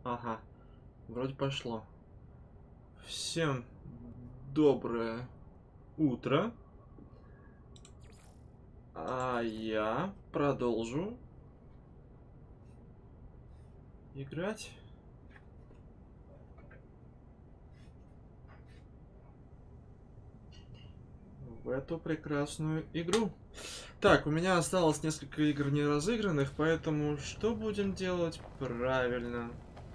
Ага, вроде пошло. Всем доброе утро. А я продолжу играть в эту прекрасную игру. Так, у меня осталось несколько игр не разыгранных, поэтому что будем делать? Правильно.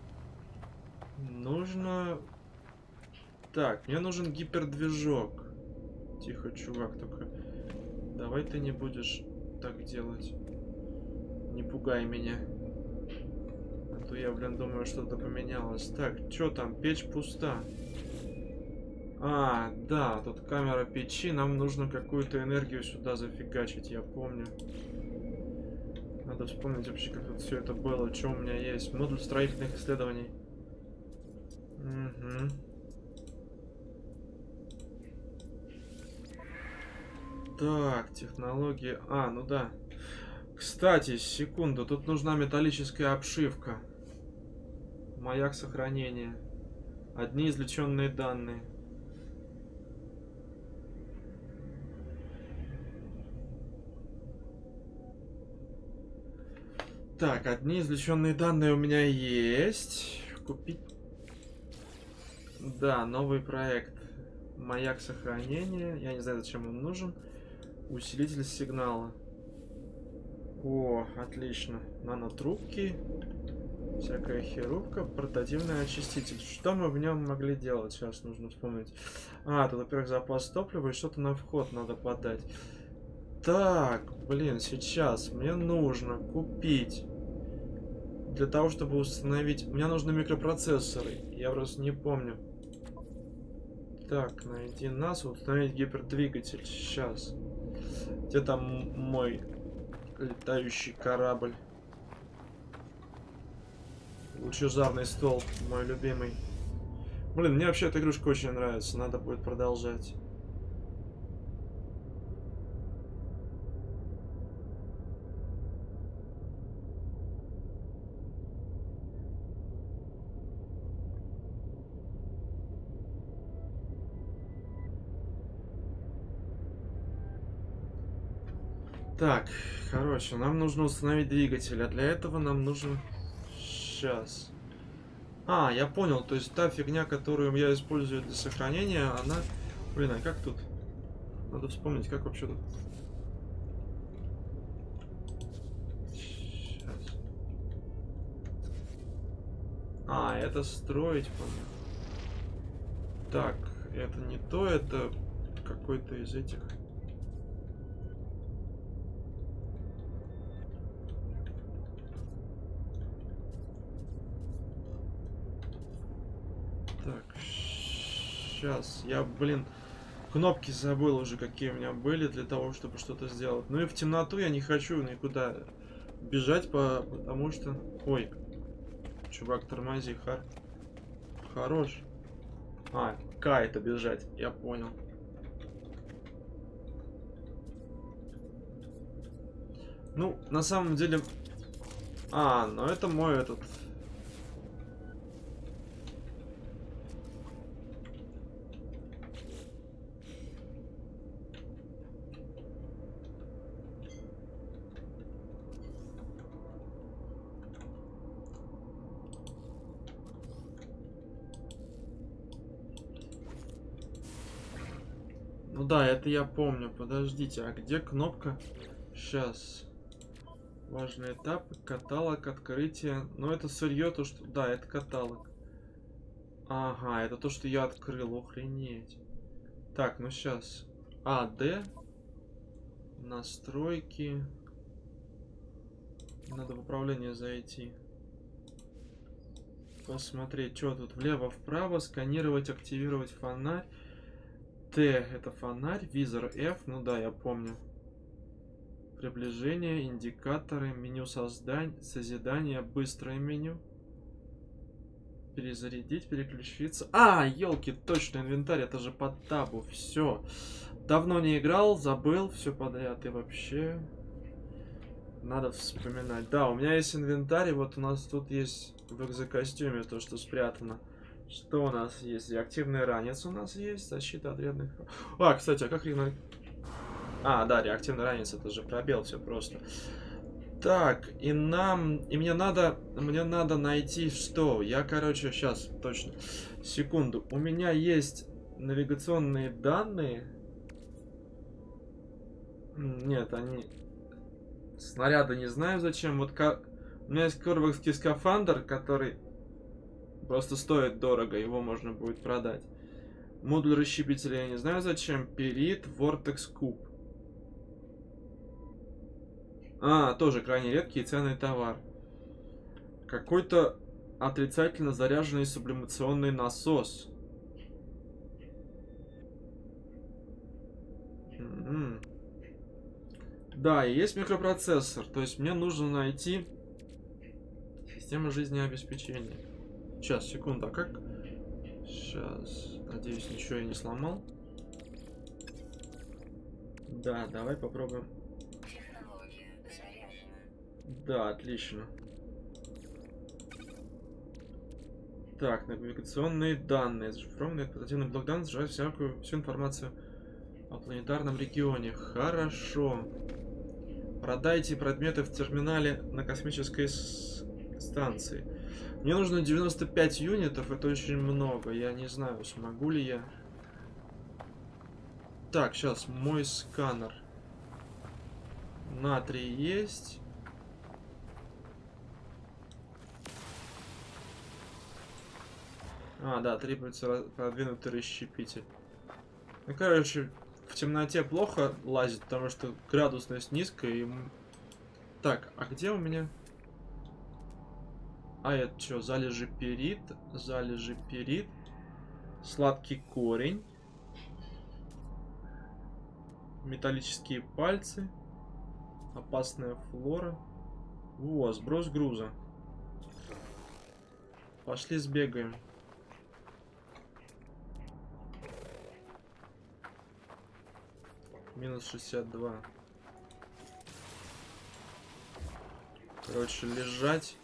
Нужно... Так, мне нужен гипердвижок. Тихо, чувак, только... Давай ты не будешь так делать. Не пугай меня. А то я, блин, думаю, что-то поменялось. Так, что там? Печь пуста. А, да, тут камера печи. Нам нужно какую-то энергию сюда зафигачить, я помню. Надо вспомнить вообще, как тут все это было. Что у меня есть? Модуль строительных исследований. Угу. Так, технологии. А, ну да. Кстати, секунду. Тут нужна металлическая обшивка. Маяк сохранения. Одни извлеченные данные. Так, одни извлеченные данные у меня есть. Купить. Да, новый проект. Маяк сохранения. Я не знаю, зачем он нужен. Усилитель сигнала. О, отлично. Нанотрубки. Всякая херурка. Портативный очиститель. Что мы в нем могли делать? Сейчас нужно вспомнить. А, тут, во-первых, запас топлива и что-то на вход надо подать. Так, блин, сейчас мне нужно купить. Для того, чтобы установить... Мне нужны микропроцессоры. Я просто не помню. Так, найди нас, установить гипердвигатель. Сейчас. Где там мой летающий корабль? Лучезарный стол, мой любимый. Блин, мне вообще эта игрушка очень нравится. Надо будет продолжать. Так, короче, нам нужно установить двигатель, а для этого нам нужен... Сейчас. А, я понял, то есть та фигня, которую я использую для сохранения, она... Блин, а как тут? Надо вспомнить, как вообще тут... Сейчас. А, это строить, по-моему. Так, это не то, это какой-то из этих... Так, сейчас. Я, блин, кнопки забыл уже, какие у меня были для того, чтобы что-то сделать. Ну и в темноту я не хочу никуда бежать, потому что... Ой, чувак, тормози, хорош. А, К это бежать, я понял. Ну, на самом деле... А, ну это мой этот... Ну да, это я помню. Подождите, а где кнопка? Сейчас. Важный этап. Каталог, открытие. Ну это сырье, то что... Да, это каталог. Ага, это то, что я открыл. Охренеть. Так, ну сейчас. А, Д. Настройки. Надо в управление зайти. Посмотреть, что тут. Влево-вправо. Сканировать, активировать фонарь. Т это фонарь. Визор F. Ну да, я помню. Приближение, индикаторы, меню созидания, быстрое меню. Перезарядить, переключиться. А, елки, точно, инвентарь, это же по табу. Все. Давно не играл, забыл все подряд и вообще. Надо вспоминать. Да, у меня есть инвентарь, вот у нас тут есть в экзокостюме то, что спрятано. Что у нас есть? Реактивный ранец у нас есть, защита от вредных... А, кстати, а как... А, да, реактивный ранец, это же пробел, все просто. Так, и мне надо найти что? Я, короче, сейчас, точно, секунду. У меня есть навигационные данные. Нет, они... Снаряды не знаю зачем. Вот у меня есть корвекский скафандр, который просто стоит дорого, его можно будет продать. Модуль расщепителя я не знаю зачем. Перит, Vortex Куб. А, тоже крайне редкий и ценный товар. Какой-то отрицательно заряженный сублимационный насос. Да, и есть микропроцессор. То есть мне нужно найти систему жизнеобеспечения. Сейчас, секунду, а как? Сейчас. Надеюсь, ничего я не сломал. Да, давай попробуем. Да, отлично. Так, навигационные данные. Зашифрованный портативный блок данных содержит всю информацию о планетарном регионе. Хорошо. Продайте предметы в терминале на космической станции. Мне нужно 95 юнитов, это очень много. Я не знаю, смогу ли я. Так, сейчас, мой сканер. Натрий есть. А, да, требуется продвинутый расщепитель. Ну, короче, в темноте плохо лазить, потому что градусность низкая. И... Так, а где у меня... А, это что, залежи перит, сладкий корень, металлические пальцы, опасная флора. О, сброс груза. Пошли сбегаем. Минус 62. Короче, лежать.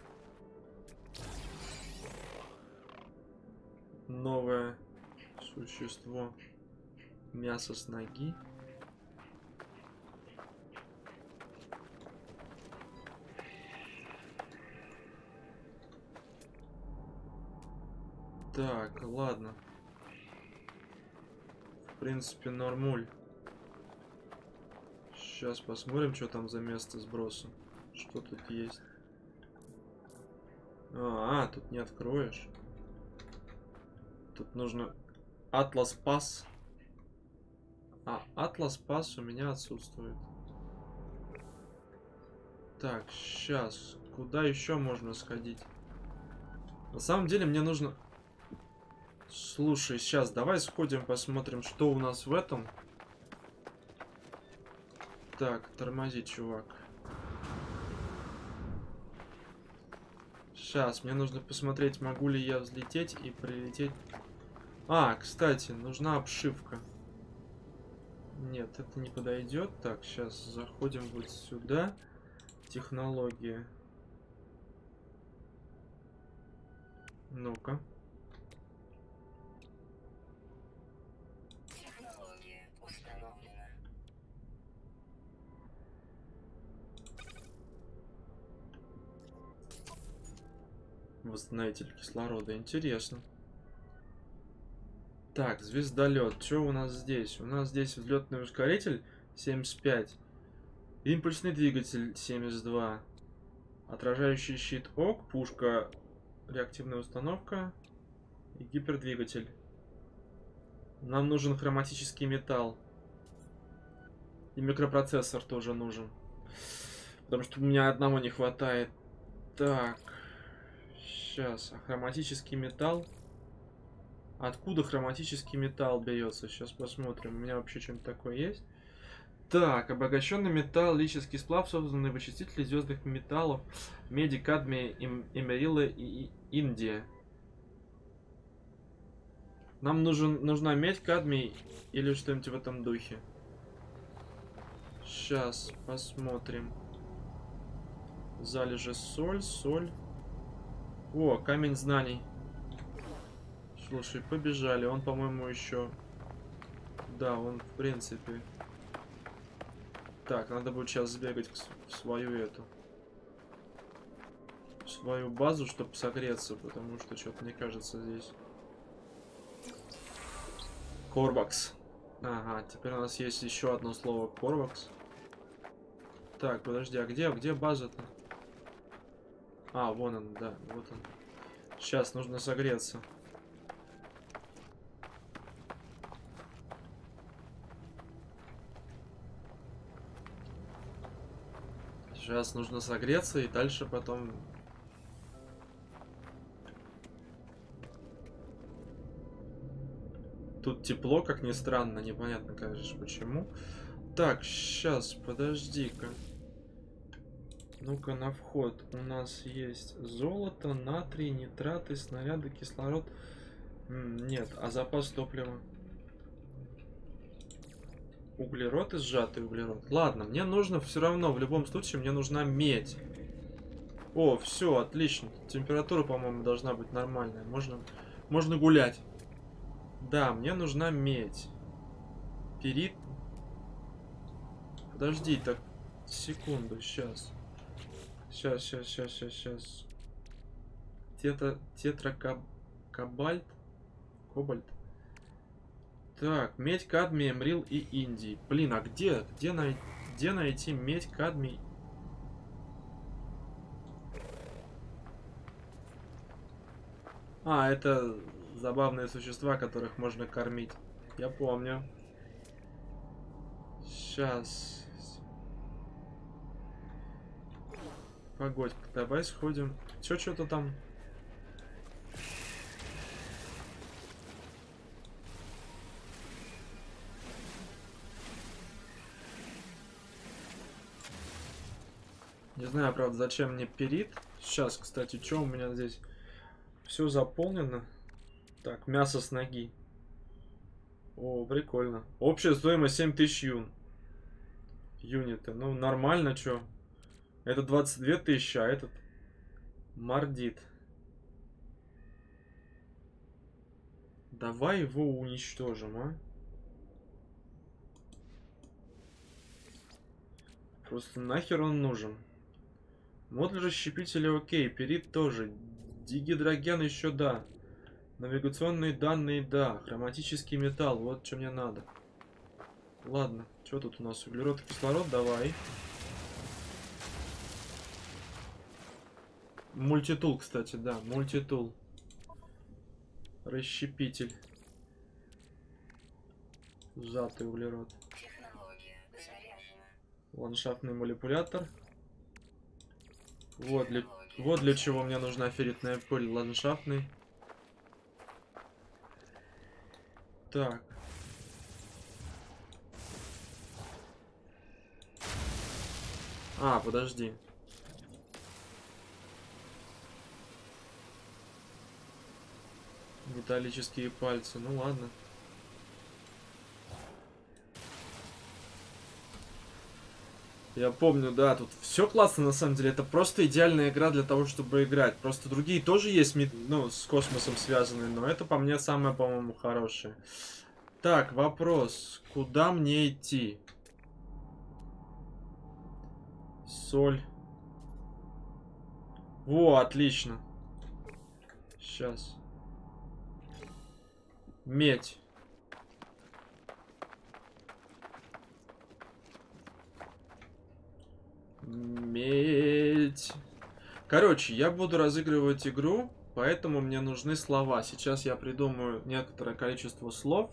Новое существо. Мясо с ноги. Так, ладно. В принципе, нормуль. Сейчас посмотрим, что там за место сброса. Что тут есть. Тут не откроешь. Тут нужно Атлас Пас. А, Атлас Пас у меня отсутствует. Так, сейчас. Куда еще можно сходить? На самом деле мне нужно... Слушай, сейчас давай сходим, посмотрим, что у нас в этом. Так, тормози, чувак. Сейчас, мне нужно посмотреть, могу ли я взлететь и прилететь. А, кстати, нужна обшивка. Нет, это не подойдет. Так, сейчас заходим вот сюда. Технология. Ну-ка. Технология установлена. Восстановитель кислорода. Интересно. Так, звездолет. Что у нас здесь? У нас здесь взлетный ускоритель 75. Импульсный двигатель 72. Отражающий щит ОК. Пушка. Реактивная установка. И гипердвигатель. Нам нужен хроматический металл. И микропроцессор тоже нужен. Потому что у меня одного не хватает. Так. Сейчас. А хроматический металл? Откуда хроматический металл берется? Сейчас посмотрим. У меня вообще что-нибудь такое есть? Так, обогащенный металл, лический сплав, созданный вычислители звездных металлов, меди, кадмия, эмерила и Индия. Нам нужна медь, кадмий или что-нибудь в этом духе. Сейчас посмотрим. Залежи соль, соль. О, камень знаний. Слушай, побежали. Он, по-моему, еще... Да, он, в принципе... Так, надо будет сейчас сбегать в свою эту... В свою базу, чтобы согреться, потому что что-то, мне кажется, здесь... Корвакс. Ага, теперь у нас есть еще одно слово Корвакс. Так, подожди, а где база-то? А, вон он, да, вот он. Сейчас нужно согреться. Сейчас нужно согреться и дальше потом... Тут тепло, как ни странно, непонятно, конечно, почему. Так, сейчас, подожди-ка. Ну-ка, на вход у нас есть золото, натрий, нитраты, снаряды, кислород. Нет, а запас топлива? Углерод и сжатый углерод. Ладно, мне нужно все равно, в любом случае, мне нужна медь. О, все, отлично. Температура, по-моему, должна быть нормальная. Можно гулять. Да, мне нужна медь. Перит. Подожди, так, секунду, сейчас. Сейчас. Тетракобальт. Кобальт. Так, медь, кадмий, эмрил и индий. Блин, а где найти медь, кадмий? А, это забавные существа, которых можно кормить. Я помню. Сейчас. Погодь, давай сходим. Что-то там... Не знаю, правда, зачем мне перит. Сейчас, кстати, что у меня здесь? Все заполнено. Так, мясо с ноги. О, прикольно. Общая стоимость 7000 юн. Юниты. Ну, нормально, чё. Это 22 тысячи, а этот... Мордит. Давай его уничтожим, а? Просто нахер он нужен? Модуль расщепителя окей, перит тоже. Дигидроген еще да. Навигационные данные да. Хроматический металл, вот что мне надо. Ладно, что тут у нас? Углерод и кислород, давай. Мультитул, кстати, да, мультитул. Расщепитель. Сжатый углерод. Ландшафтный манипулятор. Вот для чего мне нужна ферритная пыль. Ландшафтный. Так. А, подожди. Металлические пальцы. Ну ладно. Я помню, да, тут все классно на самом деле. Это просто идеальная игра для того, чтобы играть. Просто другие тоже есть, ну, с космосом связанные, но это по мне самое, по-моему, хорошее. Так, вопрос. Куда мне идти? Соль. Во, отлично. Сейчас. Медь. Медь. Короче, я буду разыгрывать игру, поэтому мне нужны слова. Сейчас я придумаю некоторое количество слов.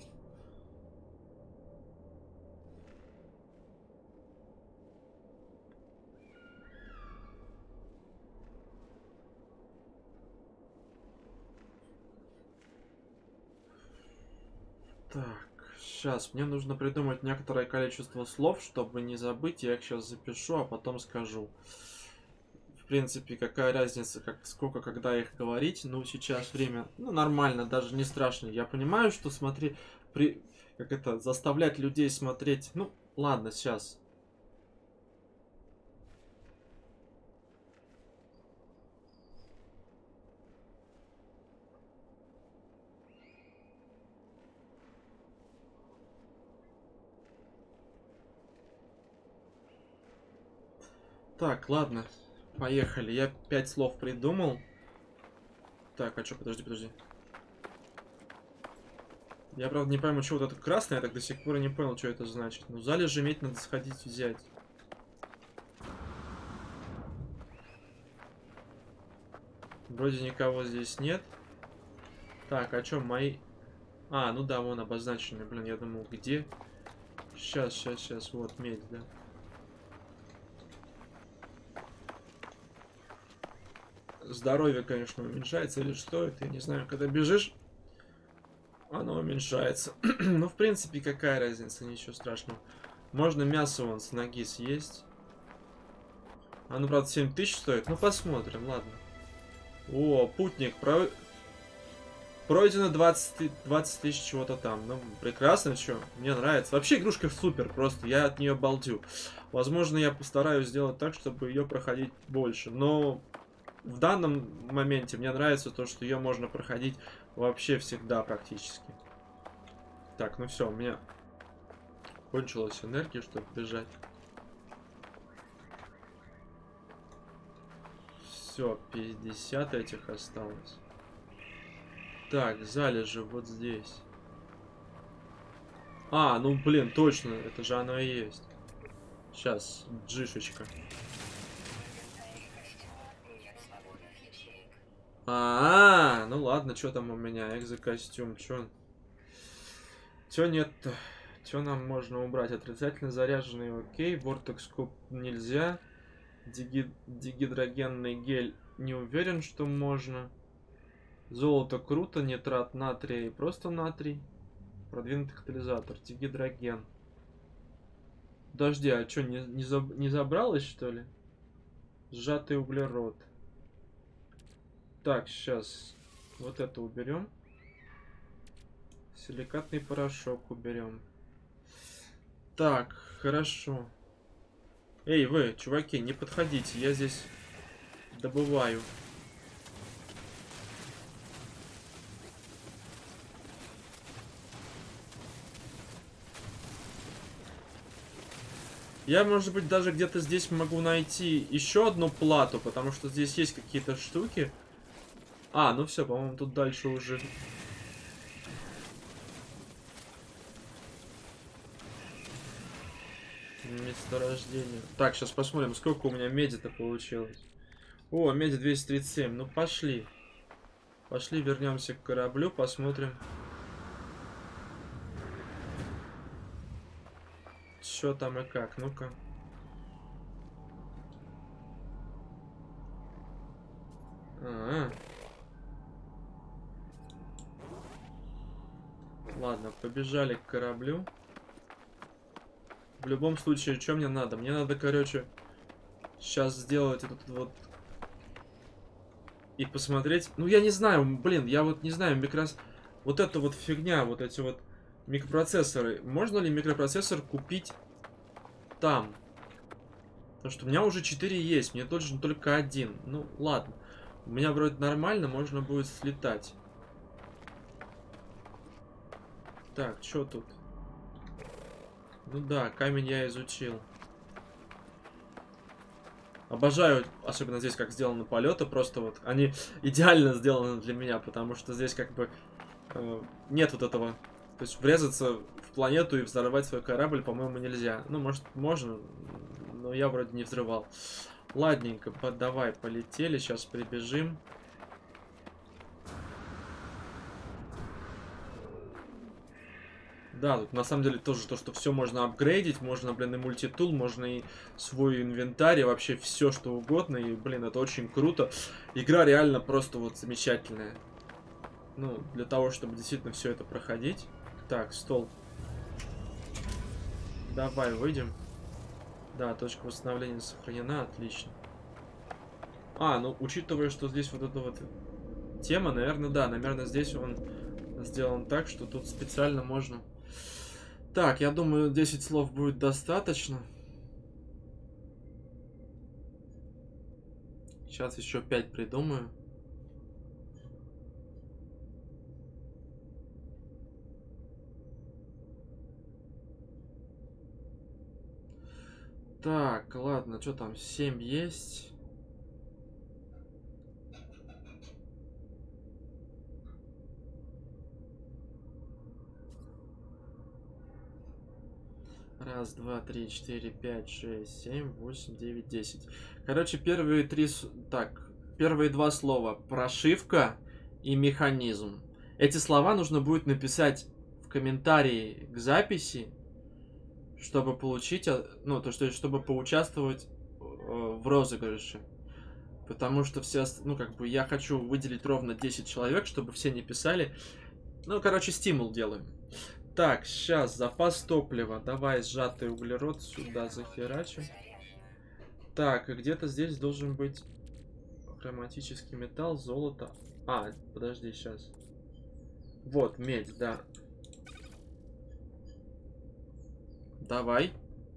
Так, сейчас мне нужно придумать некоторое количество слов, чтобы не забыть. Я их сейчас запишу, а потом скажу. В принципе, какая разница, сколько, когда их говорить. Ну, сейчас время, ну, нормально, даже не страшно. Я понимаю, что как это, заставлять людей смотреть. Ну, ладно, сейчас. Так, ладно. Поехали. Я 5 слов придумал. Так, а что, подожди. Я, правда, не пойму, что вот это красное, я так до сих пор и не понял, что это значит. Ну, залежи медь надо сходить взять. Вроде никого здесь нет. Так, а что, мои... А, ну да, вон обозначены. Блин, я думал, где? Сейчас. Вот, медь, да. Здоровье, конечно, уменьшается или что это, я не знаю. Когда бежишь, оно уменьшается. Ну, в принципе, какая разница, ничего страшного. Можно мясо вон с ноги съесть. Оно, правда, 7000 стоит. Ну, посмотрим, ладно. О, путник. Пройдено 20 тысяч чего-то там. Ну, прекрасно, что. Мне нравится. Вообще, игрушка супер, просто. Я от нее балдю. Возможно, я постараюсь сделать так, чтобы ее проходить больше. Но в данном моменте мне нравится то, что ее можно проходить вообще всегда практически. Так, ну все, у меня кончилась энергия, чтобы бежать. Все, 50 этих осталось. Так, залежи вот здесь. А, ну блин, точно, это же оно и есть. Сейчас, джишечка. Ну ладно, что там у меня? Экзокостюм, что? Чё нет-то? Чё нам можно убрать? Отрицательно заряженный, окей. Вортекс-куб нельзя. Дигидрогенный гель не уверен, что можно. Золото круто, нитрат натрия и просто натрий. Продвинутый катализатор. Дигидроген. Подожди, а что, не забралось, что ли? Сжатый углерод. Так, сейчас вот это уберем. Силикатный порошок уберем. Так, хорошо. Эй, вы, чуваки, не подходите, я здесь добываю. Я, может быть, даже где-то здесь могу найти еще одну плату, потому что здесь есть какие-то штуки. А, ну все, по-моему, тут дальше уже... Месторождение. Так, сейчас посмотрим, сколько у меня меди-то получилось. О, меди 237. Ну, пошли. Пошли, вернемся к кораблю, посмотрим. Что там и как, ну-ка. Ладно, побежали к кораблю. В любом случае, что мне надо? Мне надо, короче, сейчас сделать этот вот... И посмотреть... Ну, я не знаю, блин, я вот не знаю, Вот эта вот фигня, вот эти вот микропроцессоры. Можно ли микропроцессор купить там? Потому что у меня уже 4 есть, мне должен только один. Ну, ладно. У меня вроде нормально, можно будет слетать. Так, что тут? Ну да, камень я изучил. Обожаю, особенно здесь, как сделаны полеты, просто вот они идеально сделаны для меня, потому что здесь как бы нет вот этого. То есть врезаться в планету и взорвать свой корабль, по-моему, нельзя. Ну, может, можно, но я вроде не взрывал. Ладненько, давай, полетели, сейчас прибежим. Да, тут на самом деле тоже то, что все можно апгрейдить, можно, блин, и мультитул, можно и свой инвентарь, и вообще все что угодно, и, блин, это очень круто. Игра реально просто вот замечательная. Ну, для того, чтобы действительно все это проходить. Так, стол. Давай, выйдем. Да, точка восстановления сохранена, отлично. А, ну, учитывая, что здесь вот эта вот тема, наверное, да, наверное, здесь он сделан так, что тут специально можно... Так, я думаю, 10 слов будет достаточно. Сейчас еще 5 придумаю. Так, ладно, что там, 7 есть. Раз, два, три, четыре, пять, шесть, семь, восемь, девять, 10. Короче, первые три... Так, первые два слова. Прошивка и механизм. Эти слова нужно будет написать в комментарии к записи, чтобы получить... Ну, то, что, чтобы поучаствовать в розыгрыше. Потому что все... Ну, как бы, я хочу выделить ровно 10 человек, чтобы все не писали. Ну, короче, стимул делаем. Так, сейчас, запас топлива. Давай сжатый углерод сюда захерачим. Так, и где-то здесь должен быть хроматический металл, золото. А, подожди, сейчас. Вот, медь, да. Давай.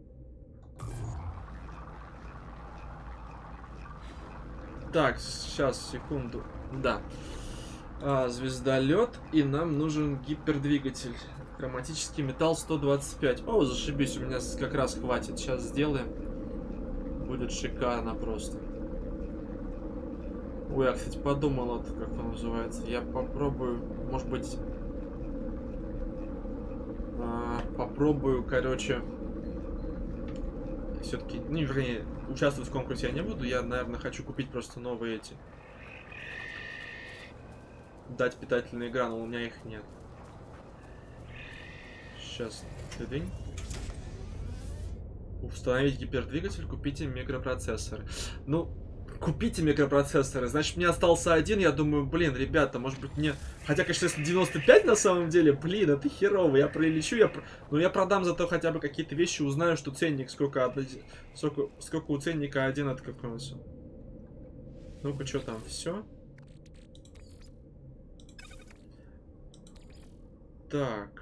Так, сейчас, секунду. Да. Звездолет, и нам нужен гипердвигатель. Хроматический металл 125. О, зашибись, у меня как раз хватит. Сейчас сделаем. Будет шикарно просто. Ой, я, кстати, подумал, это как он называется. Я попробую, может быть... попробую, короче... Все-таки, ну, вернее, участвовать в конкурсе я не буду. Я, наверное, хочу купить просто новые эти. Дать питательные гранулы, у меня их нет. Сейчас. Тыдынь. Установить гипердвигатель, купите микропроцессоры. Ну, купите микропроцессоры. Значит, мне остался один. Я думаю, блин, ребята, может быть мне... Хотя, конечно, если 95 на самом деле, блин, это херово. Я прилечу, но я продам зато хотя бы какие-то вещи, узнаю, что ценник, сколько у ценника один открылся. Ну-ка, что там, все? Так.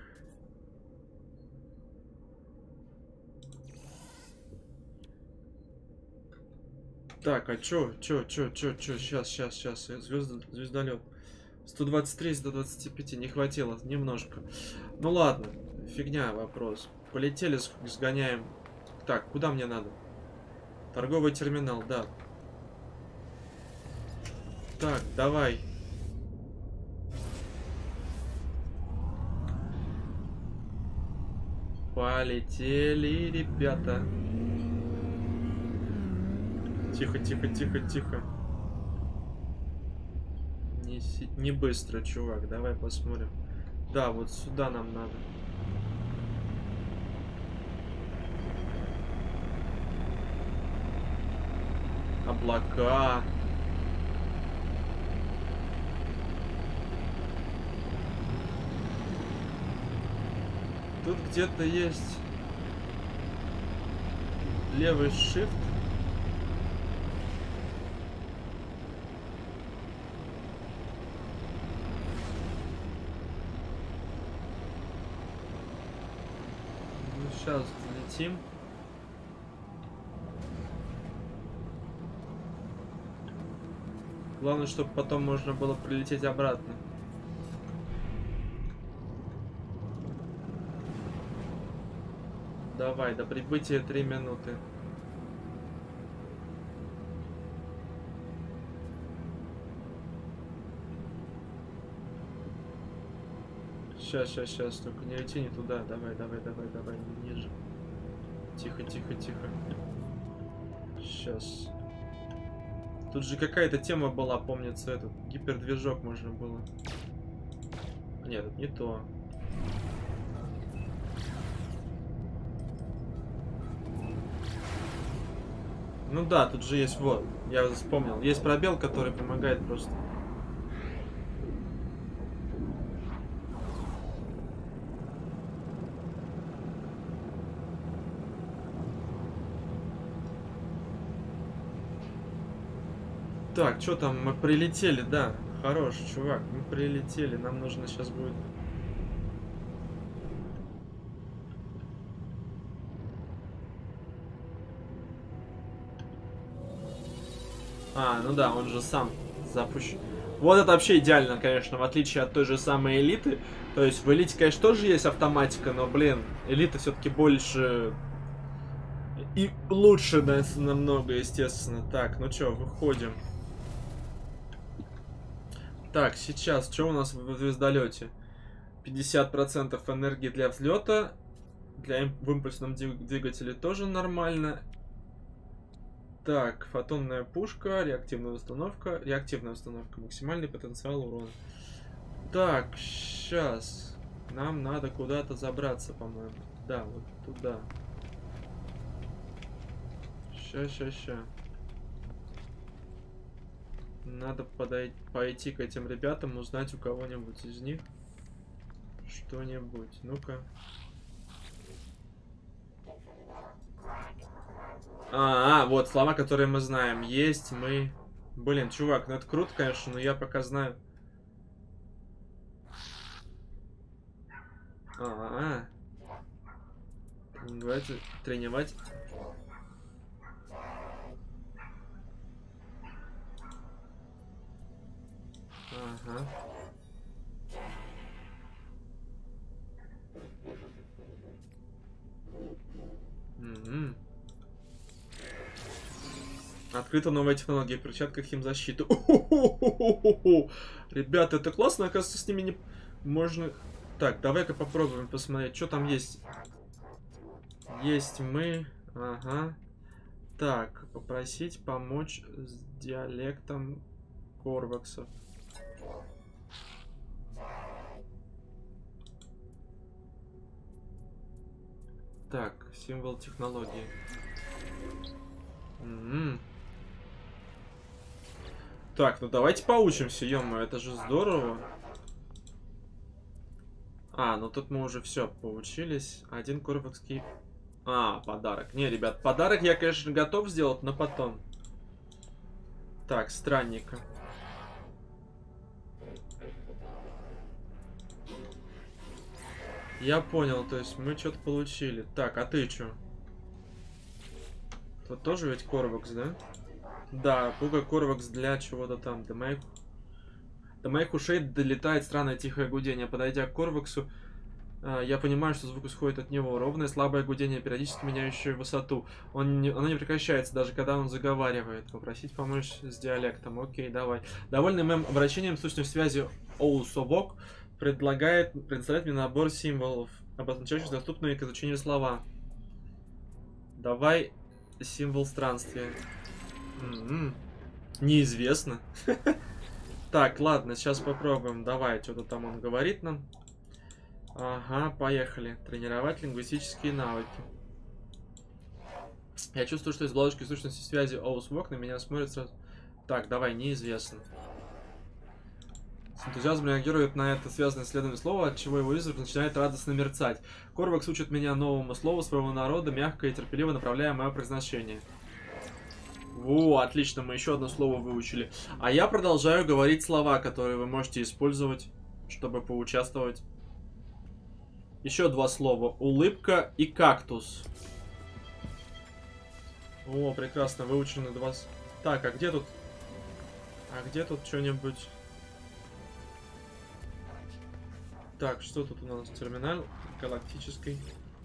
Так, а чё, сейчас, звездолет. 123 из 125, не хватило, немножко. Ну ладно, фигня вопрос. Полетели, сгоняем. Так, куда мне надо? Торговый терминал, да. Так, давай. Полетели, ребята. Тихо, тихо, тихо, тихо. Не быстро, чувак. Давай посмотрим. Да, вот сюда нам надо. Облака. Тут где-то есть левый shift. Сейчас взлетим. Главное, чтобы потом можно было прилететь обратно. Давай, до прибытия 3 минуты. Сейчас, только не лети не туда. Давай, ниже. Тихо. Сейчас. Тут же какая-то тема была, помнится, этот гипердвижок можно было. Нет, это не то. Ну да, тут же есть, вот, я вспомнил. Есть пробел, который помогает просто. Так, что там, мы прилетели, да. Хорош, чувак, мы прилетели. Нам нужно сейчас будет... А, ну да, он же сам запущен. Вот это вообще идеально, конечно, в отличие от той же самой элиты. То есть в элите, конечно, тоже есть автоматика, но, блин, элита все-таки больше... И лучше, да, намного, естественно. Так, ну чё, выходим. Так, сейчас, что у нас в звездолете? 50% энергии для взлета. В импульсном двигателе тоже нормально. Так, фотонная пушка, реактивная установка. Реактивная установка, максимальный потенциал урона. Так, сейчас. Нам надо куда-то забраться, по-моему. Да, вот туда. Ща. Надо пойти к этим ребятам, узнать у кого-нибудь из них что-нибудь. Ну-ка. Вот слова, которые мы знаем. Есть, мы... Блин, чувак, ну это круто, конечно, но я пока знаю... Тренировать. Ага. Угу. Открыта новая технология в перчатках химзащиты. Ребята, это классно, оказывается, с ними не... Можно... Так, давай-ка попробуем посмотреть, что там есть. Есть мы. Ага. Так, попросить помочь с диалектом корваксов. Так, символ технологии. Так, ну давайте поучимся, ё-моё, это же здорово. Ну тут мы уже все поучились. Один корвакский... подарок. Не, ребят, подарок я, конечно, готов сделать, но потом. Так, странника. Я понял, то есть мы что-то получили. Так, а ты чё? Тут тоже ведь корвакс, да? Да, пуга корвакс для чего-то там. До моих ушей долетает странное тихое гудение. Подойдя к корваксу, я понимаю, что звук исходит от него. Ровное слабое гудение, периодически меняющее высоту. Оно не прекращается, даже когда он заговаривает. Попросить помочь с диалектом. Окей, давай. Довольный моим обращением, сущной связи Оусобок предоставляет мне набор символов, обозначающих доступные к изучению слова. Давай символ странствия. Неизвестно. Так, ладно, сейчас попробуем. Давай, что-то там он говорит нам. Ага, поехали. Тренировать лингвистические навыки. Я чувствую, что из оболочки сущности связи Оусвок на меня смотрит сразу. Так, давай, неизвестно. С энтузиазмом реагирует на это связанное исследование слова, от чего его язык начинает радостно мерцать. Корвакс учит меня новому слову своего народа, мягко и терпеливо направляя мое произношение. О, отлично, мы еще одно слово выучили. А я продолжаю говорить слова, которые вы можете использовать, чтобы поучаствовать. Еще два слова. Улыбка и кактус. О, прекрасно, выучены два... Так, а где тут... что-нибудь... Так, что тут у нас? Терминал галактический.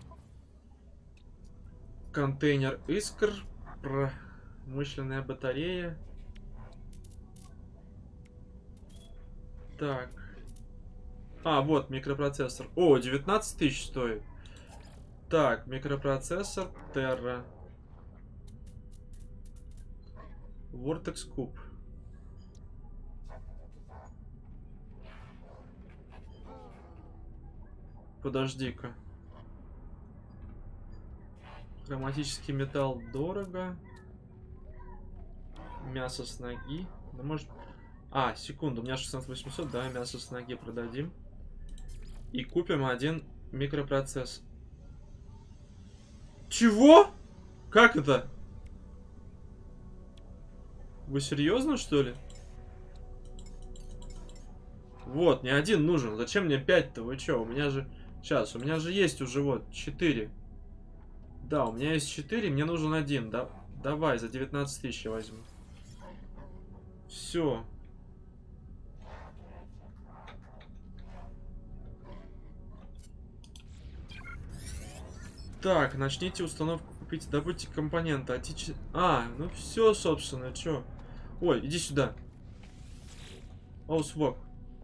Контейнер искр. Промышленная батарея. Так. Вот микропроцессор. О, 19 тысяч стоит. Так, микропроцессор Terra. Vortex Cube. Подожди-ка. Хроматический металл дорого. Мясо с ноги. Да может... секунду, у меня 16800, да, мясо с ноги продадим. И купим один микропроцессор. Чего? Как это? Вы серьезно, что ли? Вот, не один нужен. Зачем мне 5-то? Вы чё? У меня же... Сейчас, у меня же есть уже вот 4. Да, у меня есть 4, мне нужен один. Да, давай, за 19 тысяч я возьму. Все. Так, начните установку Купите, добудьте компоненты. Ну все, собственно, чё? Ой, иди сюда. Оусвок.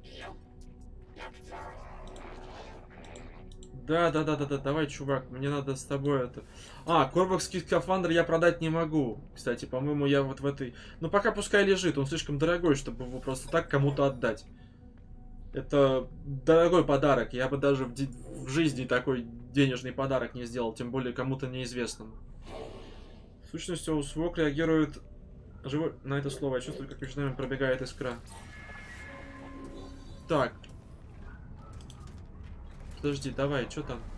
Да, давай, чувак, мне надо с тобой это... Корвакский скафандр я продать не могу. Кстати, по-моему, я вот в этой... Ну, пока пускай лежит, он слишком дорогой, чтобы его просто так кому-то отдать. Это дорогой подарок, я бы даже в жизни такой денежный подарок не сделал, тем более кому-то неизвестному. Сущность Оусвок реагирует на это слово, я чувствую, как между нами пробегает искра. Так. Подожди, давай, что там?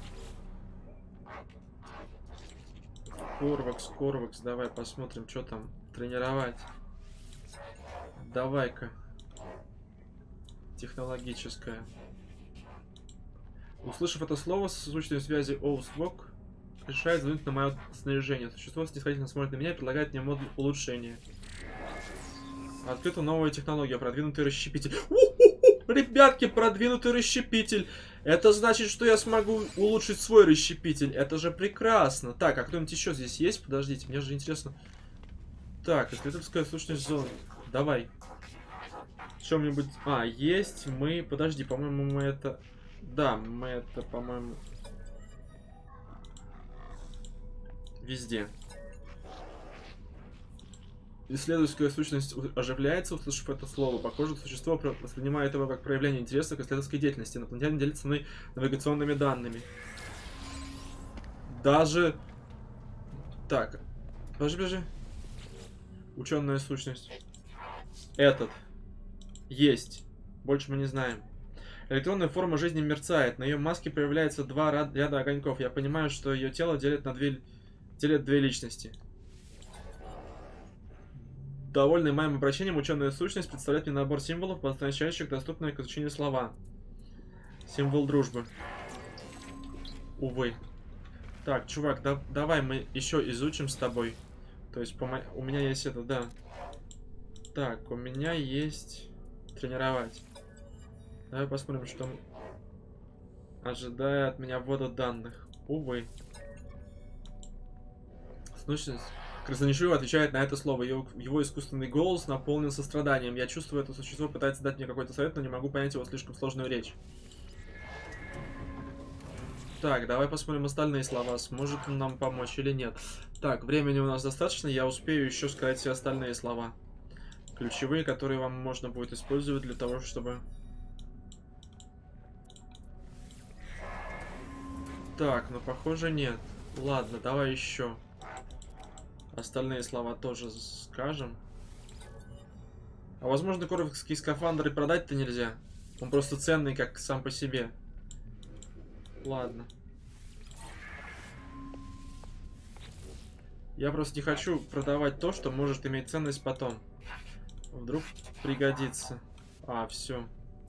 Корвакс, давай посмотрим, что там. Тренировать. Давай-ка. Технологическая. Услышав это слово, с сущностью связи Оусвок решает взглянуть на мое снаряжение. Существо снисходительно смотрит на меня и предлагает мне модуль улучшения. Открыта новая технология, продвинутый расщепитель. Ребятки, продвинутый расщепитель. Это значит, что я смогу улучшить свой расщепитель. Это же прекрасно. Так, а кто-нибудь еще здесь есть? Подождите, мне же интересно. Так, исследовательская сущность зоны. Давай. Чем-нибудь... есть мы... Подожди, по-моему, мы это... Да, мы это, по-моему... Везде. Исследовательская сущность оживляется, услышав это слово. Похоже, существо воспринимает его как проявление интереса к исследовательской деятельности. Инопланетянин делится со мной навигационными данными. Даже... Так. Подожди. Ученая сущность. Этот. Есть. Больше мы не знаем. Электронная форма жизни мерцает. На ее маске появляется два ряда огоньков. Я понимаю, что ее тело делит две личности. Довольный моим обращением, ученая сущность представляет мне набор символов, обозначающих доступные к изучению слова. Символ дружбы. Увы. Так, чувак, давай мы еще изучим с тобой. То есть у меня есть это, да. Так, у меня есть тренировать. Давай посмотрим, что ожидает от меня ввода данных. Увы. Сущность. Краснонишуев отвечает на это слово. Его искусственный голос наполнен состраданием. Я чувствую, это существо пытается дать мне какой-то совет, но не могу понять его слишком сложную речь. Так, давай посмотрим остальные слова. Сможет он нам помочь или нет. Так, времени у нас достаточно. Я успею еще сказать все остальные слова. Ключевые, которые вам можно будет использовать для того, чтобы... Так, ну похоже нет. Ладно, давай еще. Остальные слова тоже скажем. А возможно, корвакский скафандр и продать-то нельзя. Он просто ценный как сам по себе. Ладно. Я просто не хочу продавать то, что может иметь ценность потом. Вдруг пригодится. Все.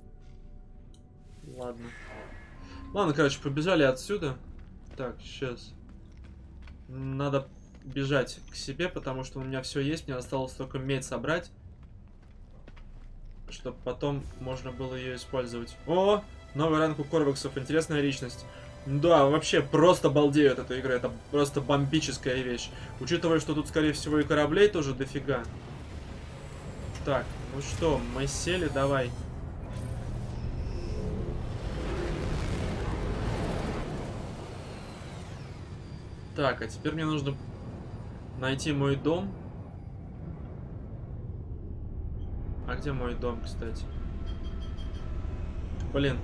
Ладно. Ладно, короче, побежали отсюда. Так, сейчас. Надо бежать к себе, потому что у меня все есть. Мне осталось только медь собрать, чтобы потом можно было ее использовать. О, новый ранг у корваксов. Интересная личность. Да, вообще просто балдею от этой игры. Это просто бомбическая вещь. Учитывая, что тут, скорее всего, и кораблей тоже дофига. Так, ну что, мы сели, давай. Так, а теперь мне нужно найти мой дом. А где мой дом, кстати? Блин.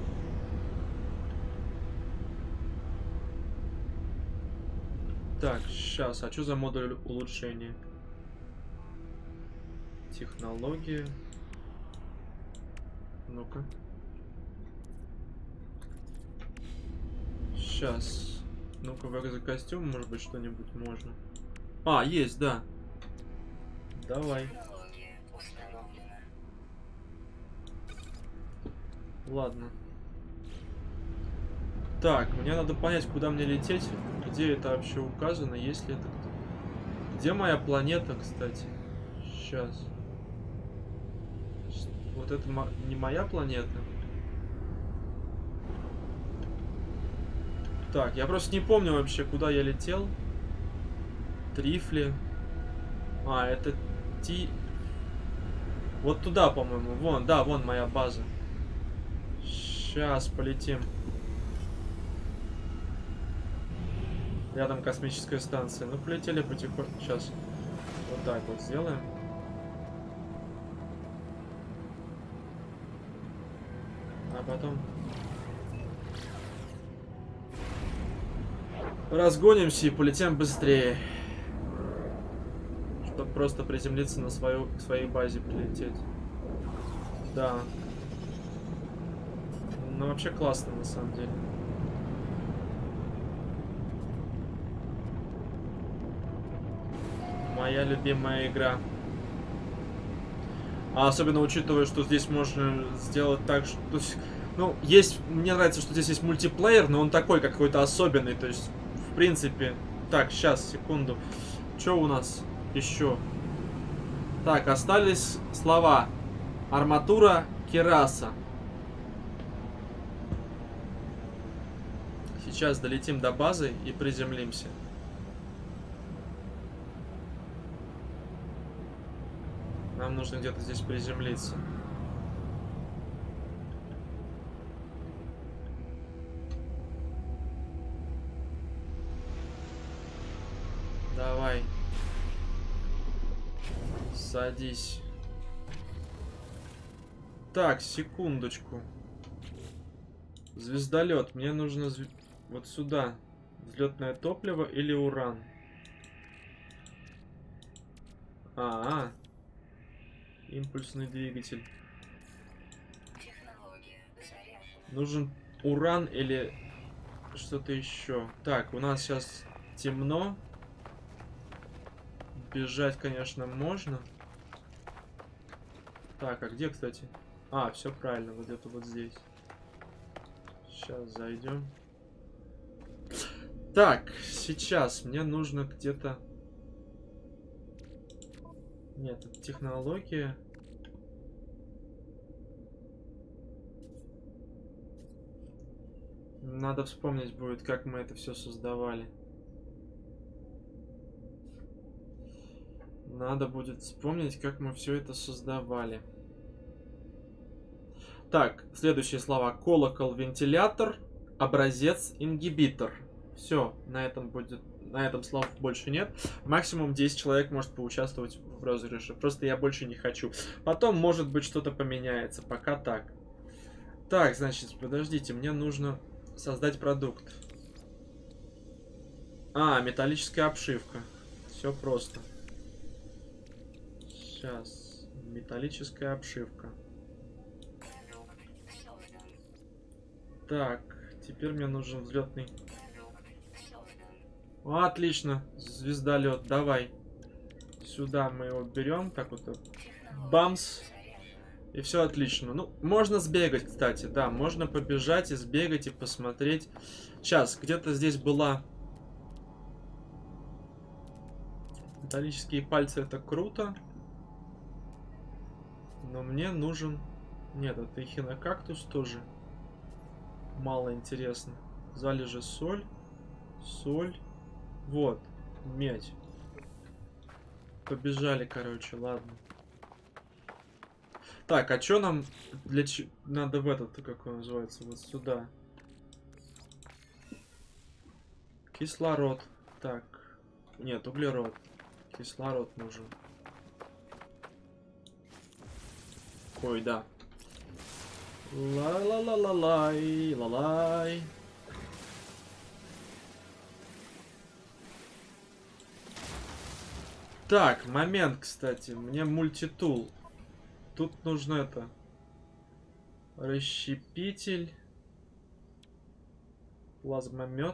Так, сейчас. А что за модуль улучшения? Технология. Ну-ка. Сейчас. Ну-ка, за костюм, может быть, что-нибудь можно. Есть, да. Давай. Ладно. Так, мне надо понять, куда мне лететь. Где это вообще указано, есть ли это кто. Где моя планета, кстати? Сейчас. Вот это не моя планета. Так, я просто не помню вообще, куда я летел. Трифли. А, это Вот туда, по-моему. Вон, да, вон моя база. Сейчас полетим. Рядом космическая станция. Ну, полетели потихоньку. Сейчас. Вот так вот сделаем. А потом... разгонимся и полетим быстрее. Чтобы просто приземлиться на к своей базе прилететь. Да. Ну, вообще классно, на самом деле. Моя любимая игра. А особенно учитывая, что здесь можно сделать так, что... Ну, есть... Мне нравится, что здесь есть мультиплеер, но он такой какой-то особенный. То есть, в принципе... Так, сейчас, секунду. Что у нас еще? Так, остались слова. Арматура, кераса. Сейчас долетим до базы и приземлимся. Нам нужно где-то здесь приземлиться. Давай. Садись. Так, секундочку. Звездолет. Мне нужно вот сюда. Взлетное топливо или уран? Импульсный двигатель. Нужен уран или что-то еще. Так, у нас сейчас темно. Бежать, конечно, можно. Так, а где, кстати? А, все правильно, вот где-то вот здесь. Сейчас зайдем. Так, сейчас мне нужно где-то... Нет, это технология. Надо вспомнить будет, как мы это все создавали. Надо будет вспомнить, как мы все это создавали. Так, следующие слова. Колокол, вентилятор, образец, ингибитор. Все, на этом будет... На этом слов больше нет. Максимум 10 человек может поучаствовать в розыгрыше. Просто я больше не хочу. Потом, может быть, что-то поменяется. Пока так. Так, значит, подождите. Мне нужно создать продукт. Металлическая обшивка. Все просто. Сейчас. Металлическая обшивка. Так, теперь мне нужен взлетный. Отлично, звездолет, давай. Сюда мы его берем, так вот, бамс. И все отлично. Ну, можно сбегать, кстати, да, можно побежать и сбегать и посмотреть. Сейчас, где-то здесь была... Металлические пальцы, это круто. Но мне нужен... Нет, это эхинокактус тоже. Мало интересно. Залежи соль. Соль. Вот. Медь. Побежали, короче, ладно. Так, а что нам... Надо в этот, как он называется, вот сюда. Кислород. Так. Нет, углерод. Кислород нужен. Ой, да. Ла-ла-ла-ла-лай, ла-лай. Так, момент, кстати. Мне мультитул. Тут нужно это. Расщепитель. Плазмомет.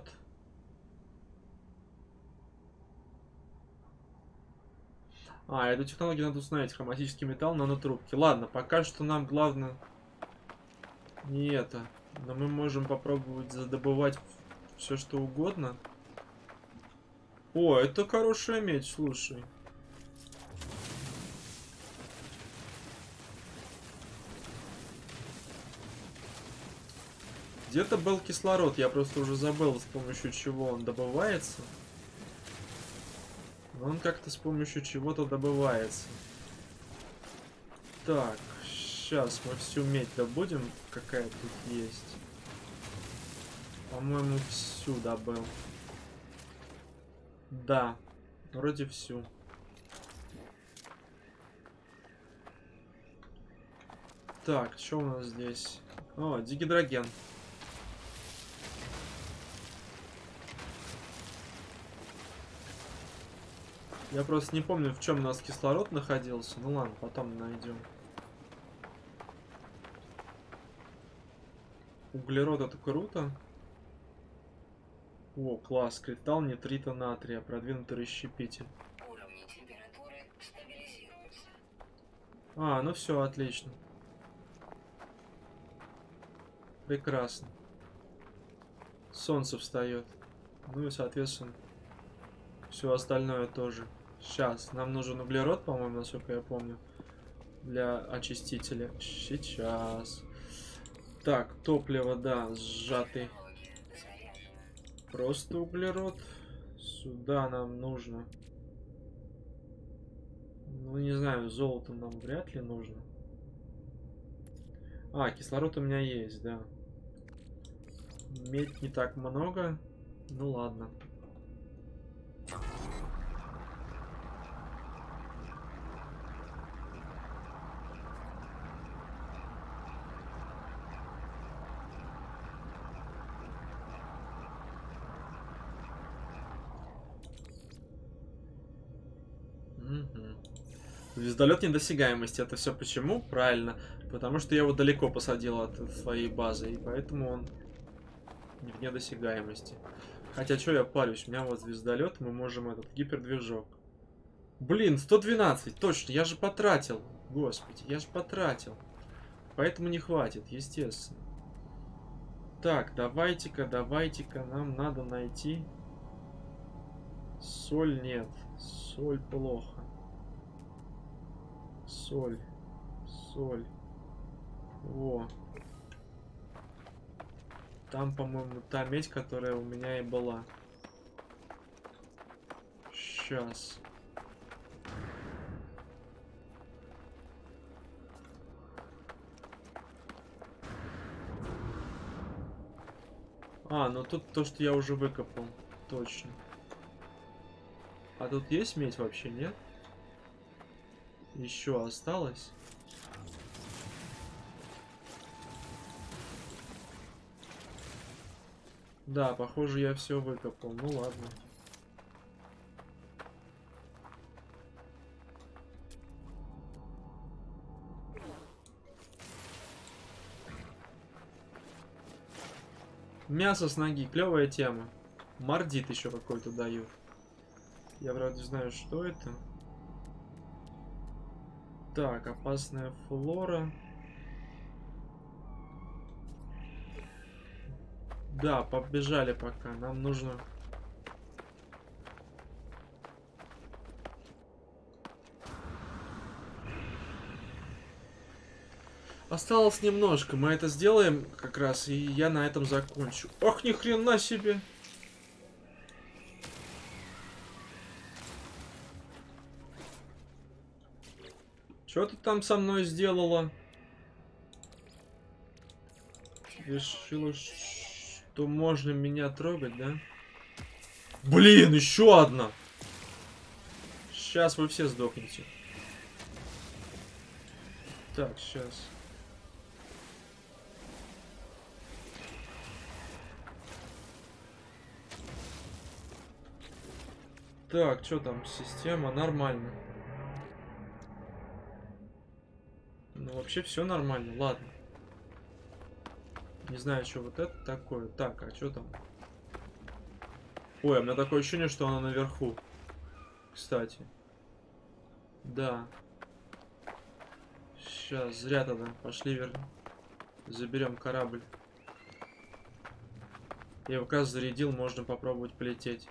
Эту технологию надо установить. Хроматический металл, нанотрубки. Ладно, пока что нам главное не это. Но мы можем попробовать задобывать все что угодно. О, это хорошая медь, слушай. Где-то был кислород, я просто уже забыл, с помощью чего он добывается. Но он как-то с помощью чего-то добывается. Так, сейчас мы всю медь добудем, какая тут есть. По-моему, всю добыл. Да, вроде всю. Так, что у нас здесь? О, дигидроген. Я просто не помню, в чем у нас кислород находился. Ну ладно, потом найдем. Углерод — это круто. О, класс. Кристалл нитрита натрия. Продвинутый расщепитель. Уровни температуры стабилизируются. А, ну все, отлично. Прекрасно. Солнце встает. Ну и, соответственно, все остальное тоже. Сейчас. Нам нужен углерод, по-моему, насколько я помню. Для очистителя. Сейчас. Так, топливо, да, сжатый. Технология заряжена. Просто углерод. Сюда нам нужно. Ну, не знаю, золото нам вряд ли нужно. А, кислород у меня есть, да. Медь не так много. Ну ладно. Звездолет недосягаемости. Это все почему? Правильно. Потому что я его далеко посадил от своей базы. И поэтому он в недосягаемости. Хотя, что я парюсь? У меня вот звездолет, мы можем этот гипердвижок. Блин, 112, точно, я же потратил. Господи, я же потратил. Поэтому не хватит, естественно. Так, давайте-ка, нам надо найти... Соль нет, соль плохо. Соль. Во. Там, по-моему, та медь, которая у меня и была. Сейчас. А, ну тут то, что я уже выкопал. Точно. А тут есть медь вообще, нет? Еще осталось? Да, похоже, я все выкопал. Ну ладно. Мясо с ноги. Клевая тема. Мордит еще какой-то дают. Я вроде знаю, что это. Так, опасная флора. Да, побежали пока. Нам нужно... Осталось немножко. Мы это сделаем как раз, и я на этом закончу. Ох, ни хрена себе! Что ты там со мной сделала? Решила, что можно меня трогать, да? Блин, еще одна! Сейчас вы все сдохнете. Так, сейчас. Так, что там? Система нормально. Ну, вообще все нормально. Ладно. Не знаю, что вот это такое. Так, а что там? Ой, у меня такое ощущение, что она наверху. Кстати. Да. Сейчас, зря тогда. Пошли заберем корабль. Я его как раз зарядил, можно попробовать полететь.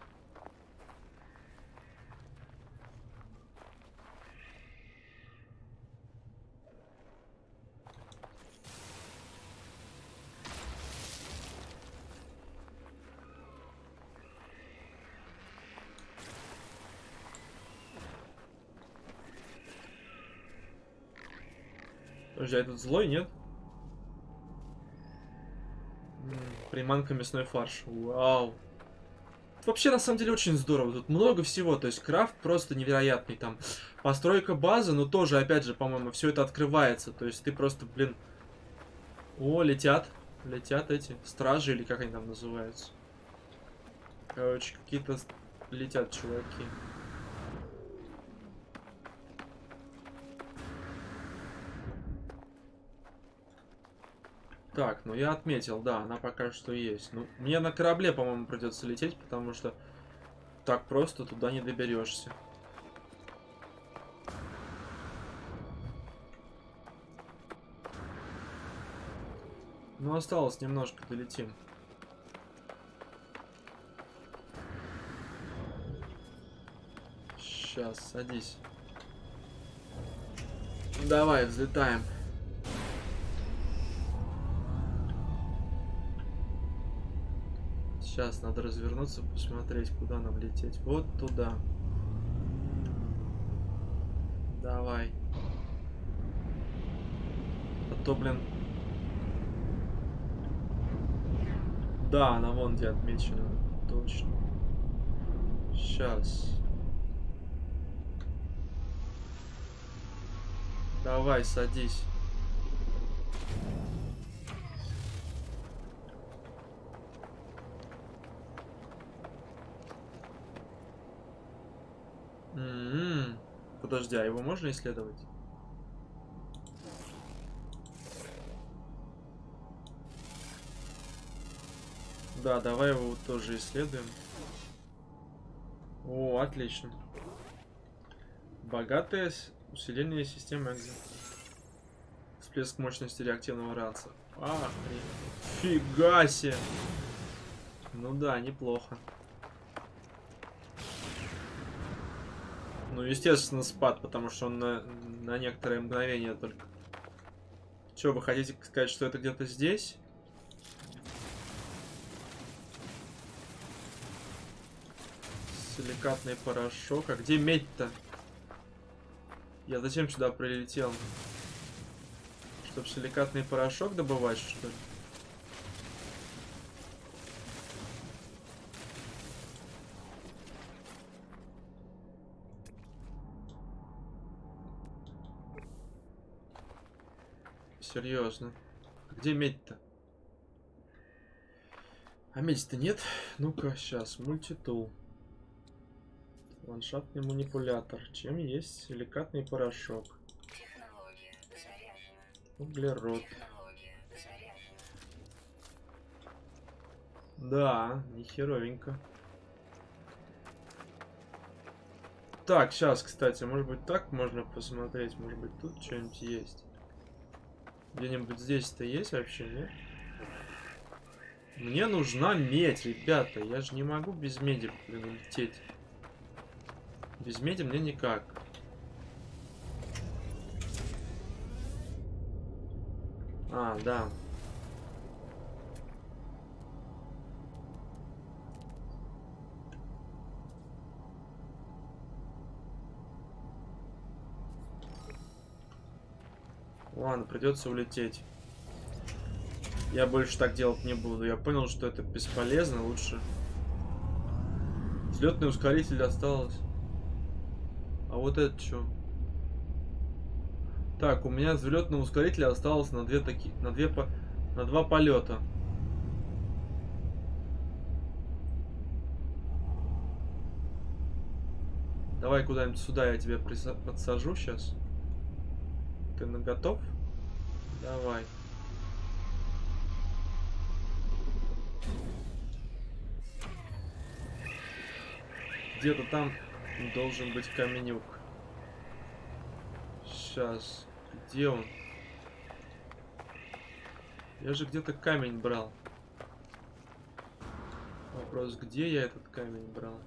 Подожди, а этот злой, нет? Приманка мясной фарш. Вау. Это вообще, на самом деле, очень здорово. Тут много всего. То есть, крафт просто невероятный. Там постройка базы, но тоже, опять же, по-моему, все это открывается. То есть, ты просто, блин... О, летят. Летят эти стражи, или как они там называются. Короче, какие-то летят чуваки. Так, ну я отметил, да, она пока что есть. Ну, мне на корабле, по-моему, придется лететь, потому что так просто туда не доберешься. Ну, осталось немножко, долетим. Сейчас, садись. Давай, взлетаем. Сейчас надо развернуться, посмотреть, куда нам лететь. Вот туда. Давай. А то, блин... Да, она вон где отмечена. Точно. Сейчас. Давай, садись. Подожди, а его можно исследовать? Да, давай его тоже исследуем. О, отлично. Богатое усиление системы экзо. Всплеск мощности реактивного ранца. Фига себе. Ну да, неплохо. Ну, естественно, спад, потому что он на некоторое мгновение только. Че, вы хотите сказать, что это где-то здесь? Силикатный порошок. А где медь-то? Я зачем сюда прилетел? Чтобы силикатный порошок добывать, что ли? Серьезно. Где медь-то? А меди-то нет? Ну-ка, сейчас. Мультитул. Ландшафтный манипулятор. Чем есть силикатный порошок? Технология заряжена. Углерод. Технология заряжена. Да, нехеровенько. Так, сейчас, кстати, может быть так можно посмотреть. Может быть тут что-нибудь есть. Где-нибудь здесь-то есть вообще, нет? Мне нужна медь, ребята. Я же не могу без меди, блин, лететь. Без меди мне никак. А, да. Ладно, придется улететь. Я больше так делать не буду. Я понял, что это бесполезно. Лучше. Взлетный ускоритель осталось. А вот это что? Так, у меня взлетного ускорителя осталось на два полета. Давай куда-нибудь сюда я тебя подсажу сейчас. Ты готов? Давай. Где-то там должен быть каменюк. Сейчас. Где он? Я же где-то камень брал. Вопрос, где я этот камень брал?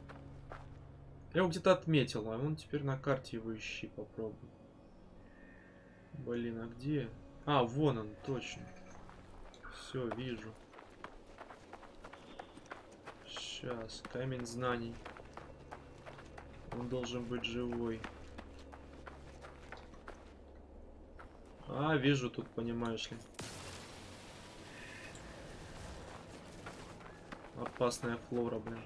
Я его где-то отметил, а он теперь на карте его ищи, попробуй. Блин, а где? А, вон он, точно. Все, вижу. Сейчас, камень знаний. Он должен быть живой. А, вижу тут, понимаешь ли. Опасная флора, блин.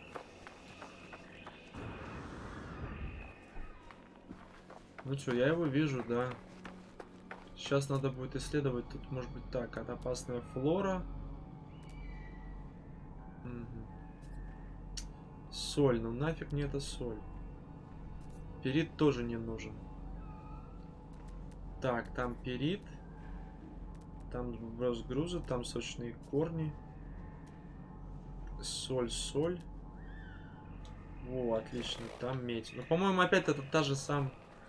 Ну что, я его вижу, да. Сейчас надо будет исследовать. Тут может быть так. Это опасная флора. Угу. Соль. Ну нафиг мне эта соль. Перит тоже не нужен. Так, там перит. Там сброс груза. Там сочные корни. Соль, соль. О, отлично. Там медь. Ну, по-моему, опять это та же самая.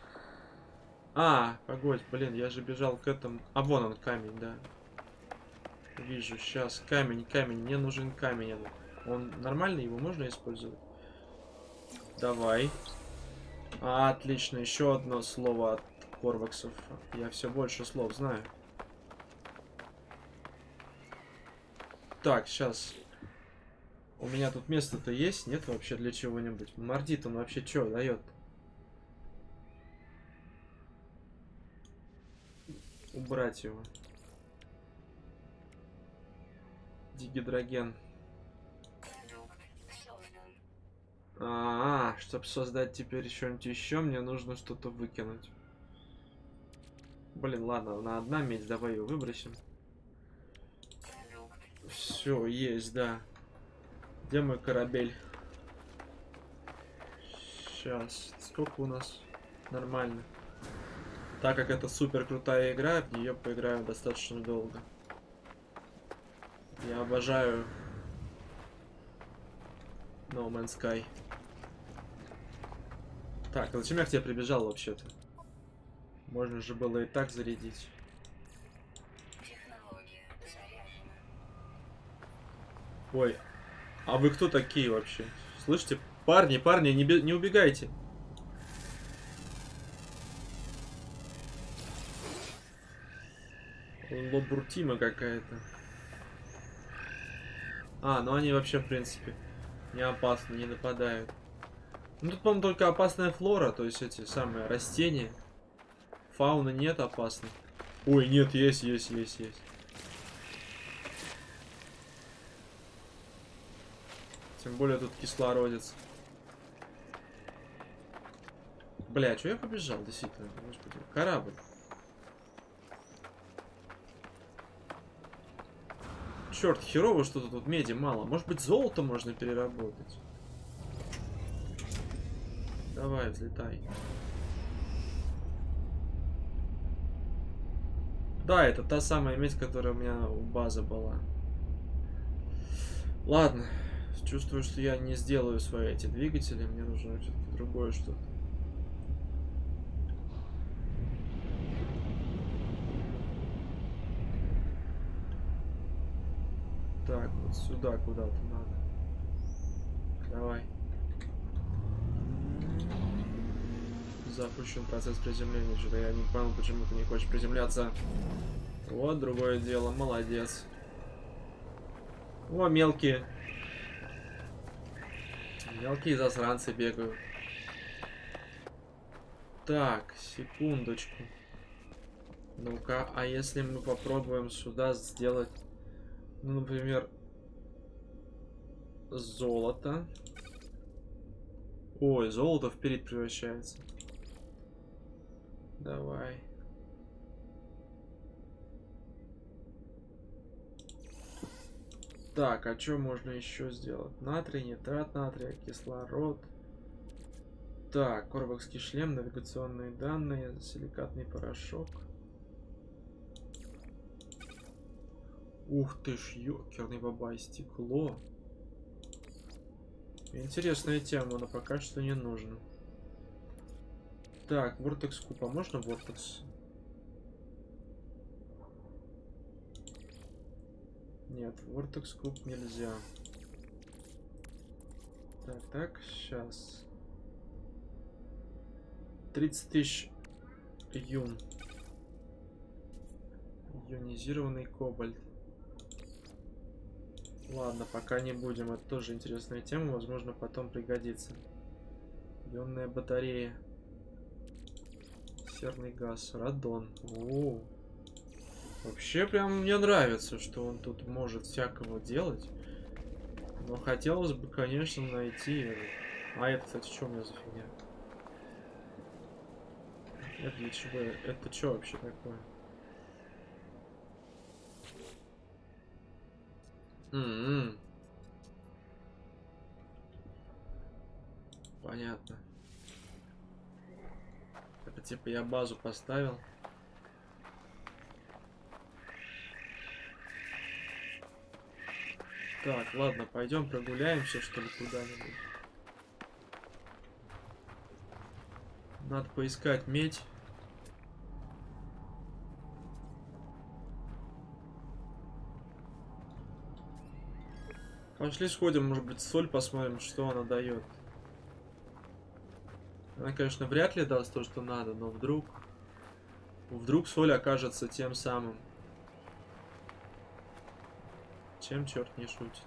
А, погодь, блин, я же бежал к этому. А, вон он, камень, да. Вижу, сейчас. Камень, камень. Мне нужен камень этот. Он нормальный, его можно использовать? Давай. А, отлично, еще одно слово от корваксов. Я все больше слов знаю. Так, сейчас. У меня тут место-то есть? Нет вообще для чего-нибудь? Мордит он вообще что дает? Убрать его. Дигидроген. Чтобы создать теперь что-нибудь еще, мне нужно что-то выкинуть. Блин, ладно, на одна медь, давай ее выбросим. Все, есть, да. Где мой корабель? Сейчас. Сколько у нас? Нормально. Так как это супер крутая игра, в нее поиграю достаточно долго. Я обожаю No Man's Sky. Так, а зачем я к тебе прибежал вообще-то? Можно же было и так зарядить. Технология заряжена. Ой, а вы кто такие вообще? Слышите? Парни, парни, не убегайте. Лобуртима какая-то. А, ну они вообще, в принципе, не опасны, не нападают. Ну тут, по-моему, только опасная флора, то есть эти самые растения. Фауны нет опасной. Ой, нет, есть. Тем более тут кислородец. Бля, что я побежал, действительно, господи. Корабль. Черт, херово что-то тут меди мало. Может быть, золото можно переработать? Давай, взлетай. Да, это та самая медь, которая у меня у базы была. Ладно. Чувствую, что я не сделаю свои эти двигатели. Мне нужно все-таки другое что-то. Так, вот сюда куда-то надо. Давай. Запущен процесс приземления. Что-то я не понял, почему ты не хочешь приземляться. Вот другое дело. Молодец. О, мелкие. Мелкие засранцы бегают. Так, секундочку. Ну-ка, а если мы попробуем сюда сделать, ну, например, золото. Ой, золото в перит превращается. Давай. Так, а что можно еще сделать? Натрий, нитрат натрия, кислород. Так, корвакский шлем, навигационные данные, силикатный порошок. Ух ты ж, ёкерный бабай, стекло. Интересная тема, но пока что не нужно. Так, вортекс куб, а можно вортекс? Нет, вортекс куб нельзя. Так, сейчас. 30 тысяч юн. Ионизированный кобальт. Ладно, пока не будем. Это тоже интересная тема. Возможно, потом пригодится. Ионная батарея. Серный газ. Радон. О-о-о. Вообще, прям мне нравится, что он тут может всякого делать. Но хотелось бы, конечно, найти... А это, кстати, что у меня за фигня? Это для чего? Это что вообще такое? Понятно. Это типа я базу поставил. Так, ладно, пойдем прогуляемся, что ли, куда-нибудь. Надо поискать медь. Пошли сходим, может быть, соль посмотрим, что она дает. Она, конечно, вряд ли даст то, что надо, но вдруг соль окажется тем самым, чем черт не шутит.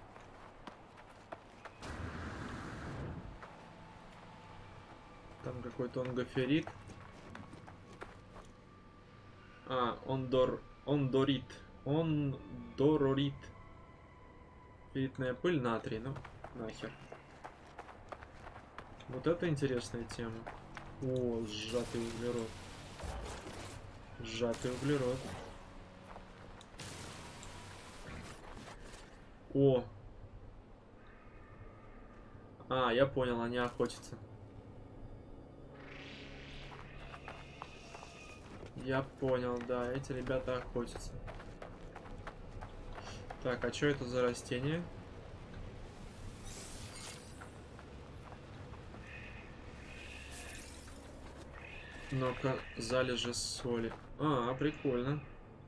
Там какой-то онгоферит. А, ондорит. Ферритная пыль, натрий, ну, нахер. Вот это интересная тема. О, сжатый углерод. Сжатый углерод. О. А, я понял, они охотятся. Я понял, да, эти ребята охотятся. Так, а что это за растение? Ну-ка, залежи соли. А, прикольно.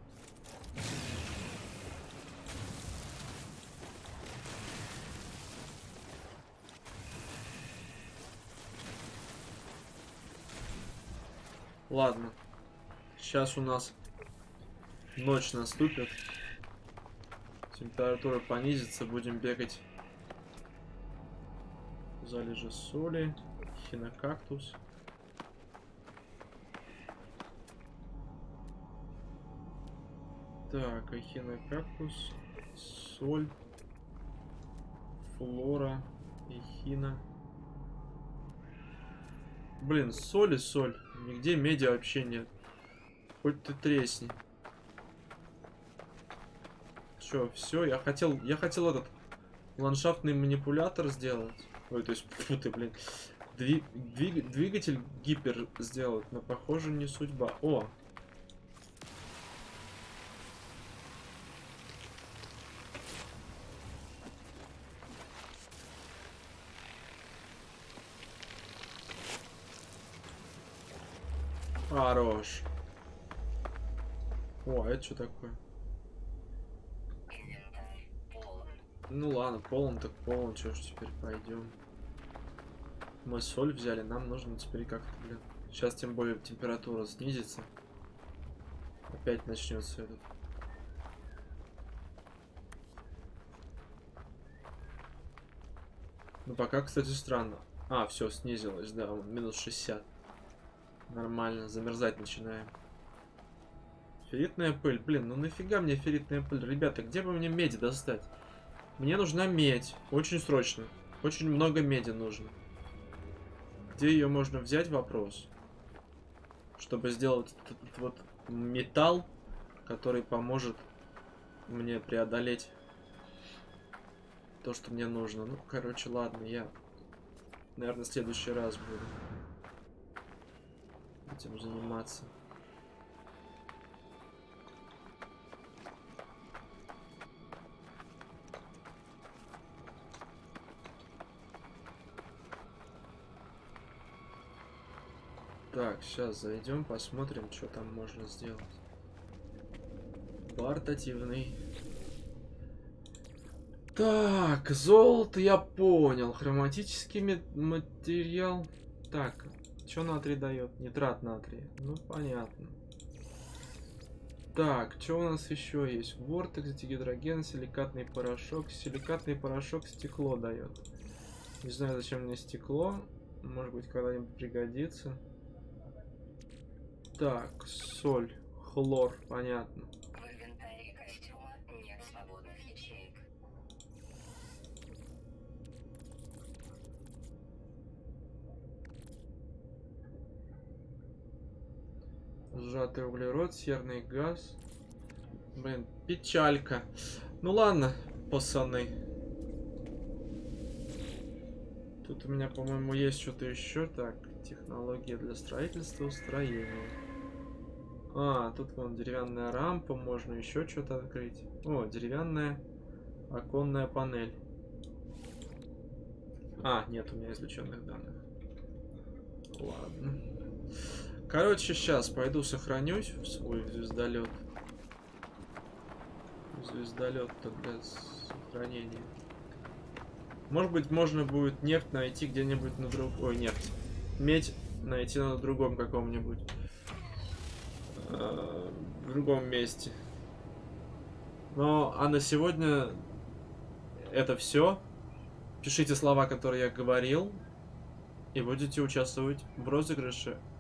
Ладно. Сейчас у нас ночь наступит. Температура понизится, будем бегать. Залежи соли. Хинокактус. Так, эхинокактус, соль, флора, эхина. Блин, соль и соль. Нигде меди вообще нет. Хоть ты тресни. Чё, все, я хотел этот ландшафтный манипулятор сделать. Ой, то есть, фу ты, блин. Двигатель гипер сделать, но похоже не судьба. О! Хорош. О, а это что такое? Инвентарь полон. Ну ладно, полон так полон, что ж теперь пойдем. Мы соль взяли, нам нужно теперь как-то, блин. Сейчас тем более температура снизится. Опять начнется этот. Ну пока, кстати, странно. А, все, снизилось, да, минус 60. Нормально, замерзать начинаем. Ферритная пыль. Блин, ну нафига мне ферритная пыль? Ребята, где бы мне меди достать? Мне нужна медь. Очень срочно. Очень много меди нужно. Где ее можно взять? Вопрос. Чтобы сделать этот вот металл, который поможет мне преодолеть то, что мне нужно. Ну, короче, ладно, я, наверное, в следующий раз буду этим заниматься. Так, сейчас зайдем, посмотрим, что там можно сделать. Портативный. Так, золото я понял. Хроматический материал. Так, что натрий дает? Нитрат натрия. Ну, понятно. Так, что у нас еще есть? Вортекс, дигидроген, силикатный порошок. Силикатный порошок стекло дает. Не знаю, зачем мне стекло. Может быть, когда-нибудь пригодится. Так, соль. Хлор, понятно. В инвентаре костюма нет свободных ячеек. Сжатый углерод, серный газ. Блин, печалька. Ну ладно, пацаны. Тут у меня, по-моему, есть что-то еще. Так, технология для строительства, устроения. А, тут вон деревянная рампа, можно еще что-то открыть. О, деревянная оконная панель. А, нет у меня извлеченных данных. Ладно. Короче, сейчас пойду сохранюсь в свой звездолет. Звездолет для сохранения. Может быть, можно будет нефть найти где-нибудь на другом... Ой, нефть. Медь найти на другом каком-нибудь. В другом месте. А на сегодня это все. Пишите слова, которые я говорил, и будете участвовать в розыгрыше